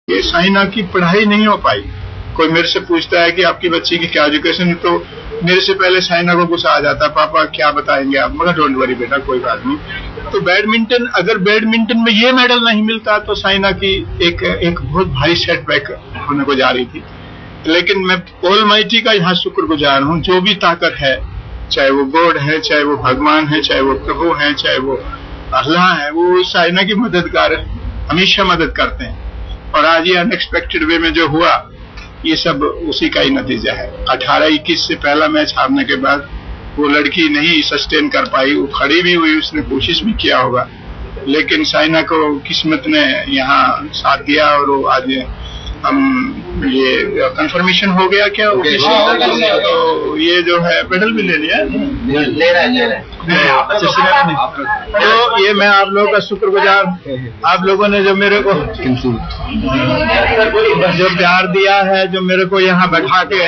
ये साइना की पढ़ाई नहीं हो पाई। कोई मेरे से पूछता है कि आपकी बच्ची की क्या एजुकेशन, तो मेरे से पहले साइना को गुस्सा आ जाता, पापा क्या बताएंगे आप। मगर डोंट वरी बेटा, कोई बात नहीं। तो बैडमिंटन, अगर बैडमिंटन में ये मेडल नहीं मिलता तो साइना की एक बहुत भारी सेटबैक होने को जा रही थी। लेकिन मैं ऑलमाइटी का यहाँ शुक्रगुजार हूँ, जो भी ताकत है, चाहे वो गॉड है, चाहे वो भगवान है, चाहे वो प्रभु है, चाहे वो अल्लाह है, वो साइना की मददगार हमेशा मदद करते हैं। और आज ये अनएक्सपेक्टेड वे में जो हुआ, ये सब उसी का ही नतीजा है। 18-21 से पहला मैच हारने के बाद वो लड़की नहीं सस्टेन कर पाई, वो खड़ी भी हुई, उसने कोशिश भी किया होगा, लेकिन साइना को किस्मत ने यहाँ साथ दिया और वो आज हम ये कंफर्मेशन हो गया क्या तो ये जो है मेडल भी ले लिया, ले रहा है। तो ये मैं आप लोगों का शुक्रगुजार, आप लोगों ने जो मेरे को जो प्यार दिया है, जो मेरे को यहाँ बैठा के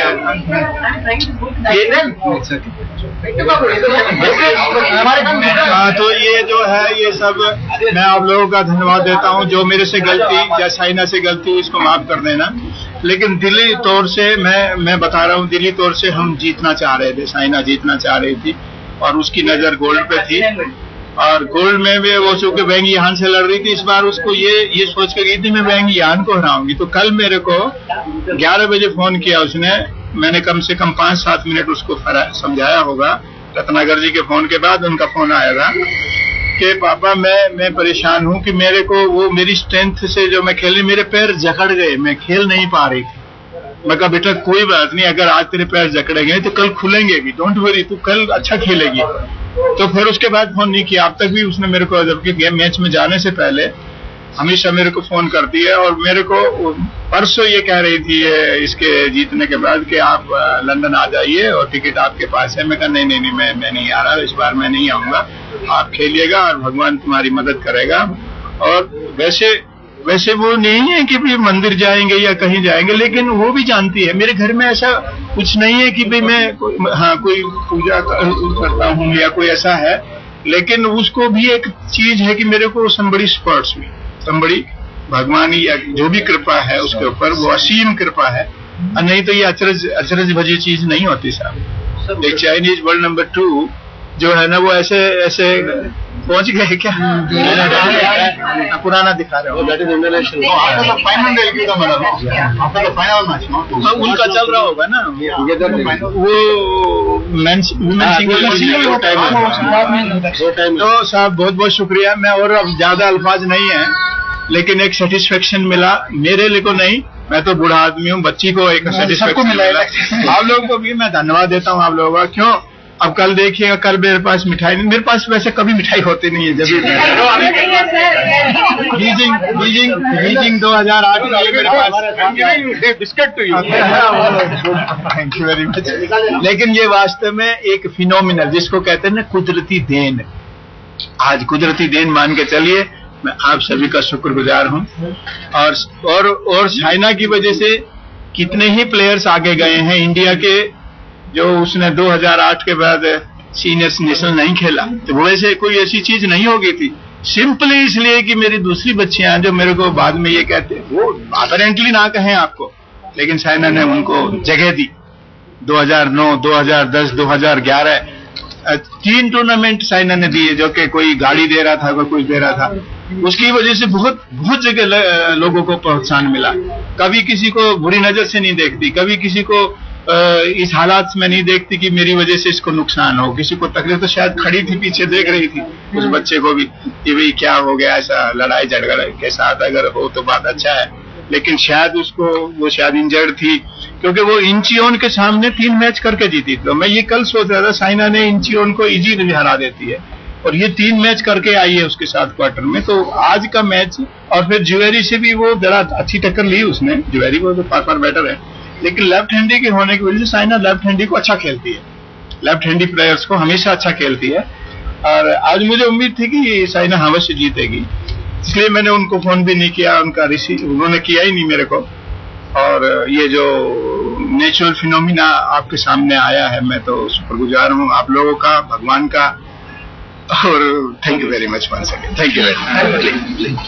तो ये जो है, ये सब मैं आप लोगों का धन्यवाद देता हूँ। जो मेरे से गलती या साइना से गलती हुई, इसको माफ कर देना। लेकिन दिली तौर से मैं बता रहा हूँ, दिली तौर से हम जीतना चाह रहे थे, साइना जीतना चाह रही थी और उसकी नजर गोल्ड पे थी। और गोल्ड में भी वो चूंकि वेंग यान से लड़ रही थी, इस बार उसको ये सोच के गई थी मैं वेंग यान को हराऊंगी। तो कल मेरे को 11 बजे फोन किया उसने, मैंने कम से कम 5-7 मिनट उसको समझाया होगा। रत्नागर जी के फोन के बाद उनका फोन आएगा कि पापा मैं परेशान हूँ कि मेरे को वो मेरी स्ट्रेंथ से जो मैं खेली, मेरे पैर जकड़ गए, मैं खेल नहीं पा रही थी। मैं कहा बेटा कोई बात नहीं, अगर आज तेरे पैर जकड़ेंगे तो कल खुलेंगे भी, डोंट वरी, तू कल अच्छा खेलेगी। तो फिर उसके बाद फोन नहीं किया, अब तक भी उसने मेरे को, जबकि गेम मैच में जाने से पहले हमेशा मेरे को फोन करती है। और मेरे को परसों ये कह रही थी इसके जीतने के बाद कि आप लंदन आ जाइए और टिकट आपके पास है। मैं कहा नहीं मैं नहीं आ रहा, इस बार मैं नहीं आऊंगा, आप खेलिएगा और भगवान तुम्हारी मदद करेगा। और वैसे वो नहीं है कि भी मंदिर जाएंगे या कहीं जाएंगे, लेकिन वो भी जानती है मेरे घर में ऐसा कुछ नहीं है कि भाई मैं कोई पूजा करता हूँ या कोई ऐसा है, लेकिन उसको भी एक चीज है कि मेरे को somebody supports me, somebody भगवान या जो भी कृपा है उसके ऊपर, वो असीम कृपा है। नहीं तो ये अचरज भजी चीज नहीं होती साहब। एक चाइनीज वर्ल्ड नंबर 2 जो है ना, वो ऐसे पहुंच गए क्या, पुराना दिखा रहे हो, उनका चल रहा होगा ना वो मेंस वुमेन सिंगल टाइम। तो साहब बहुत बहुत शुक्रिया। मैं और अब ज्यादा अल्फाज नहीं है, लेकिन एक सेटिस्फेक्शन मिला मेरे लिए को नहीं, मैं तो बूढ़ा आदमी हूँ, बच्ची को एक सेटिस्फेक्शन मिला। आप लोगों को भी मैं धन्यवाद देता हूँ आप लोगों का। क्यों, अब कल देखिएगा, कल मेरे पास मिठाई नहीं, मेरे पास वैसे कभी मिठाई होती नहीं है। जब बीजिंग 2008 में मेरे पास बिस्किट तो थैंक यू वेरी मच। लेकिन ये वास्तव में एक फिनोमिनल, जिसको कहते हैं ना कुदरती देन, आज कुदरती देन मान के चलिए। मैं आप सभी का शुक्रगुजार हूँ। और चाइना की वजह से कितने ही प्लेयर्स आगे गए हैं इंडिया के, जो उसने 2008 के बाद सीनियर नेशनल नहीं खेला, तो वो ऐसे कोई ऐसी चीज नहीं हो गई थी। सिंपली इसलिए कि मेरी दूसरी बच्चियां जो मेरे को बाद में ये कहते हैं, वो अपरेंटली ना कहें आपको, लेकिन साइना ने उनको जगह दी। 2009, 2010, 2011 3 टूर्नामेंट साइना ने दिए, जो कि कोई गाड़ी दे रहा था, कोई कुछ दे रहा था। उसकी वजह से बहुत जगह लोगों को प्रोत्साहन मिला। कभी किसी को बुरी नजर से नहीं देखती, कभी किसी को इस हालात में नहीं देखती कि मेरी वजह से इसको नुकसान हो। किसी को तकलीफ, तो शायद खड़ी थी पीछे देख रही थी उस बच्चे को भी कि भाई क्या हो गया, ऐसा लड़ाई झगड़ा के साथ अगर हो तो बात अच्छा है, लेकिन शायद वो शायद इंजर्ड थी, क्योंकि वो इंचियोन के सामने 3 मैच करके जीती। तो मैं ये कल सोच रहा था, साइना ने इंचियोन को इजी हरा देती है और ये 3 मैच करके आई है उसके साथ क्वार्टर में। तो आज का मैच, और फिर ज्वेरी से भी वो जरा अच्छी टक्कर ली उसने, ज्वेरी को तो फार बेटर है, लेकिन लेफ्ट हैंडी के होने की वजह से साइना लेफ्ट हैंडी को अच्छा खेलती है, लेफ्ट हैंडी प्लेयर्स को हमेशा अच्छा खेलती है। और आज मुझे उम्मीद थी कि साइना अवश्य जीतेगी, इसलिए मैंने उनको फोन भी नहीं किया, उनका रिसीव उन्होंने किया ही नहीं मेरे को। और ये जो नेचुरल फिनोमिना आपके सामने आया है, मैं तो शुक्रगुजार हूँ आप लोगों का, भगवान का। और thank you very much once again, thank you very much.